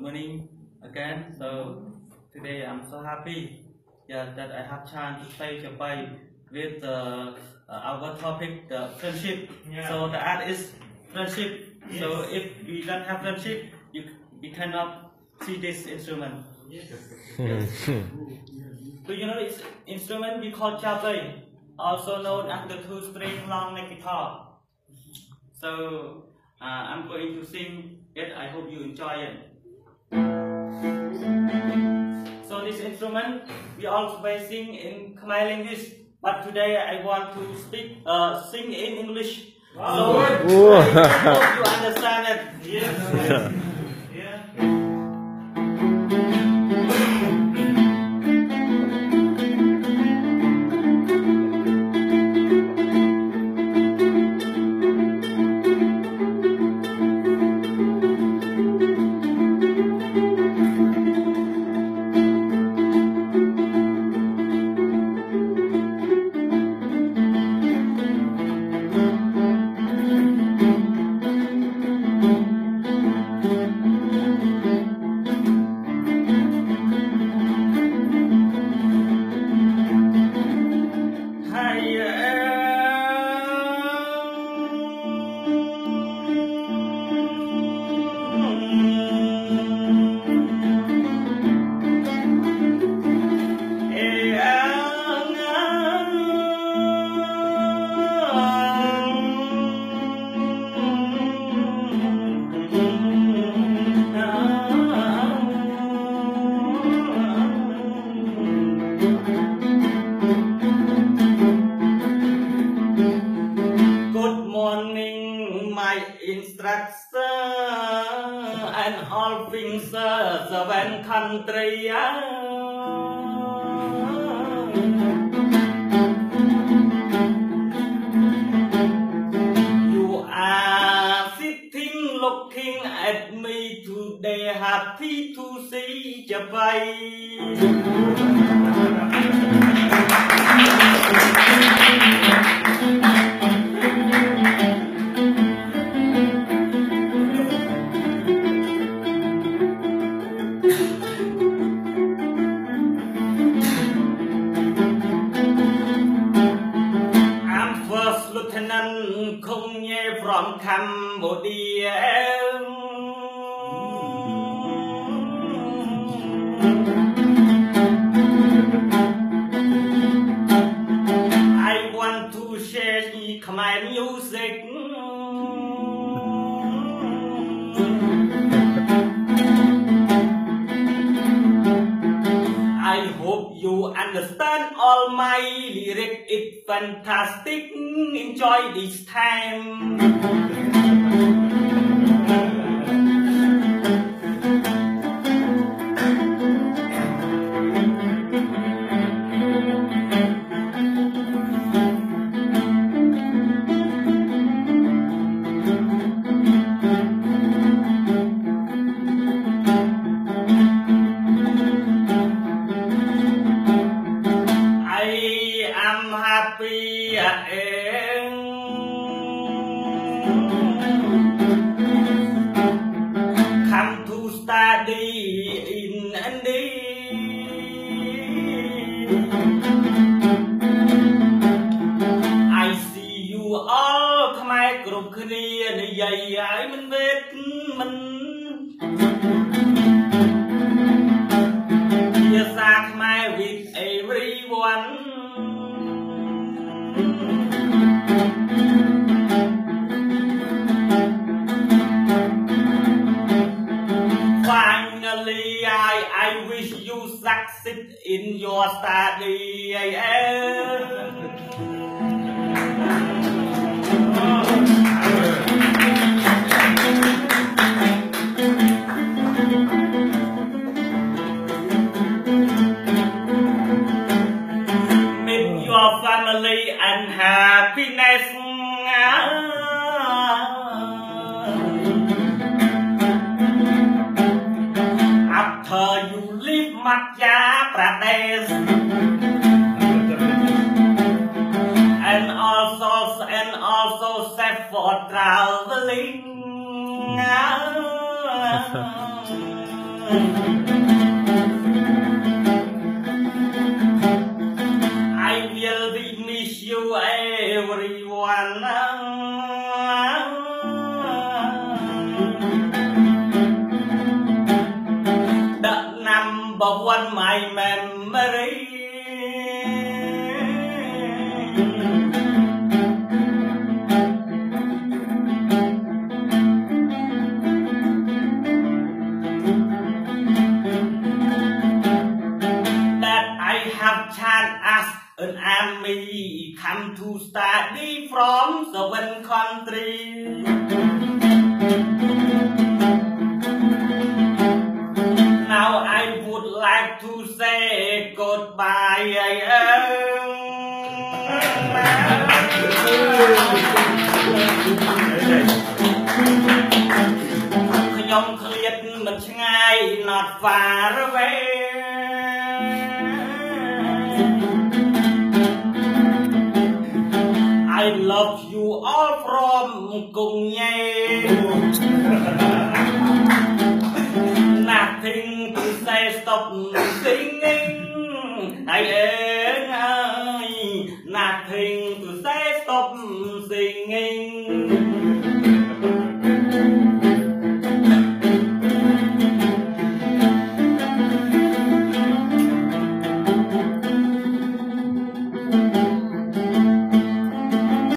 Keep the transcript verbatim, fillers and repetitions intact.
morning again. So today I'm so happy, yeah, that I have chance to play Japai with uh, uh, our topic, the friendship. Yeah. So the art is friendship. Yes. So if we don't have friendship, you we cannot see this instrument. Yes. Yes. So you know this instrument we call Japai, also known as the two-string long neck guitar. So uh, I'm going to sing it. I hope you enjoy it. So this instrument we always sing in Khmer language, but today I want to speak, uh, sing in English. Wow. So I hope you understand it. Yes. Yeah. Instructor and all things seven country. You are sitting looking at me today, happy to see Japai. Lieutenant Kongye from Cambodia. I want to share Khmer music. I hope you understand all my lyrics. It's fantastic. Enjoy this time. I am happy at end. Come to study in India. I see you all Khmer group clear the yay I mean with yes I Khmer with everyone. Finally, I, I wish you succeed in your study. Meet your family and happiness. After you leave Madhya Pradesh, and also and also set for traveling. I will be miss you everyone the number one my memory have chance as an army come to study from seven countries. Now I would like to say goodbye. Not far away. I love you all from Cung Nhê. Nothing to say, stop singing.